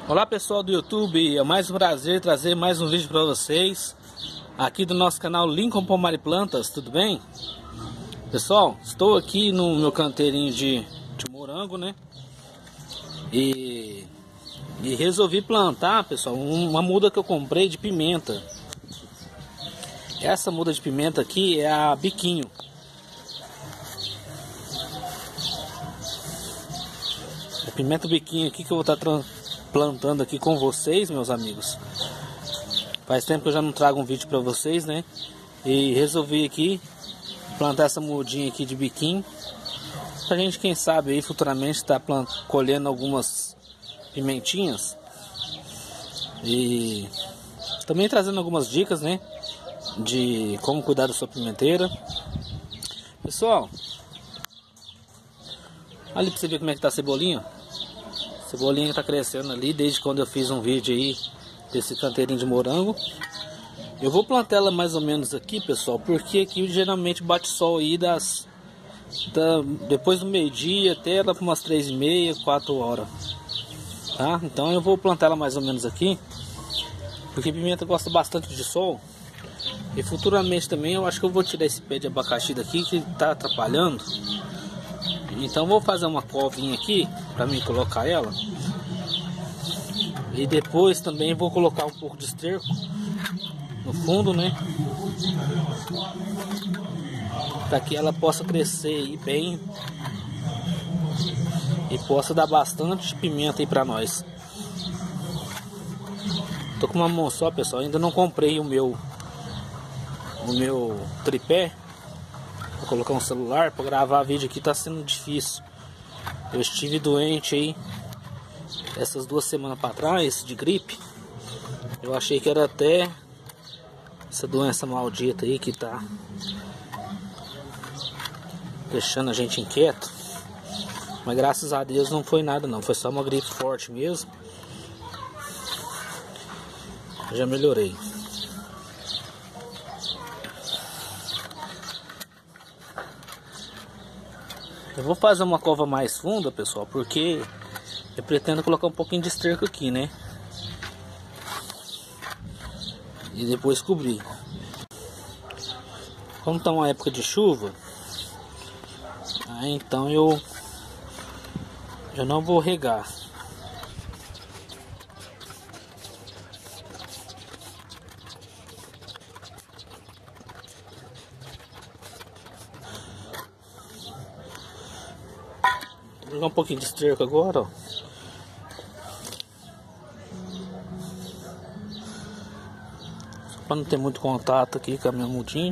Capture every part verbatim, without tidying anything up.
Olá pessoal do YouTube, é mais um prazer trazer mais um vídeo para vocês aqui do nosso canal Lincoln Pomar e Plantas, tudo bem? Pessoal, estou aqui no meu canteirinho de, de morango, né? E, e resolvi plantar, pessoal, uma muda que eu comprei de pimenta. Essa muda de pimenta aqui é a biquinho. A pimenta biquinho aqui que eu vou estar plantando aqui com vocês, meus amigos. Faz tempo que eu já não trago um vídeo para vocês, né? E resolvi aqui plantar essa mudinha aqui de biquinho, pra gente, quem sabe aí futuramente estar tá colhendo algumas pimentinhas e também trazendo algumas dicas, né, de como cuidar da sua pimenteira. Pessoal, ali pra você ver como é que tá a cebolinha. A cebolinha tá crescendo ali desde quando eu fiz um vídeo aí desse canteirinho de morango. Eu vou plantar ela mais ou menos aqui, pessoal, porque aqui geralmente bate sol aí das da, depois do meio-dia até lá para umas três e meia, quatro horas, tá? Então eu vou plantar ela mais ou menos aqui, porque pimenta gosta bastante de sol. E futuramente também eu acho que eu vou tirar esse pé de abacaxi daqui que tá atrapalhando. Então vou fazer uma covinha aqui para mim colocar ela. E depois também vou colocar um pouco de esterco no fundo, né? Para que ela possa crescer aí bem e possa dar bastante pimenta aí para nós. Tô com uma mão só, pessoal. Ainda não comprei o meu o meu tripé. Vou colocar um celular para gravar vídeo aqui, tá sendo difícil. Eu estive doente aí essas duas semanas para trás de gripe. Eu achei que era até essa doença maldita aí que tá deixando a gente inquieto. Mas graças a Deus não foi nada não, foi só uma gripe forte mesmo. Eu já melhorei. Eu vou fazer uma cova mais funda, pessoal, porque eu pretendo colocar um pouquinho de esterco aqui, né? E depois cobrir. Como tá uma época de chuva, aí então eu eu não vou regar. Vou jogar um pouquinho de esterco agora, ó. Para não ter muito contato aqui com a minha mudinha.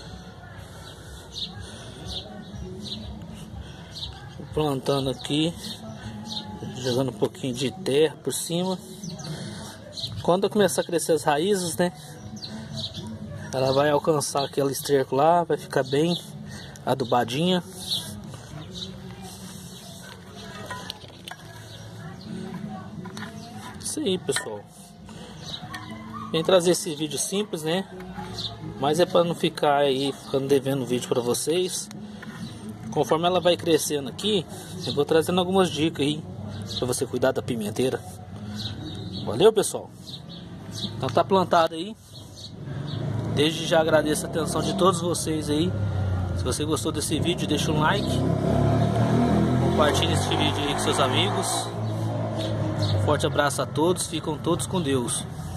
Vou plantando aqui, jogando um pouquinho de terra por cima. Quando começar a crescer as raízes, né, ela vai alcançar aquele esterco lá, vai ficar bem adubadinha. Isso aí, pessoal. Vem trazer esse vídeo simples, né? Mas é para não ficar aí ficando devendo vídeo para vocês. Conforme ela vai crescendo aqui, eu vou trazendo algumas dicas aí para você cuidar da pimenteira. Valeu, pessoal? Então tá plantado aí. Desde já agradeço a atenção de todos vocês aí. Se você gostou desse vídeo, deixa um like. Compartilhe esse vídeo aí com seus amigos. Um forte abraço a todos. Ficam todos com Deus.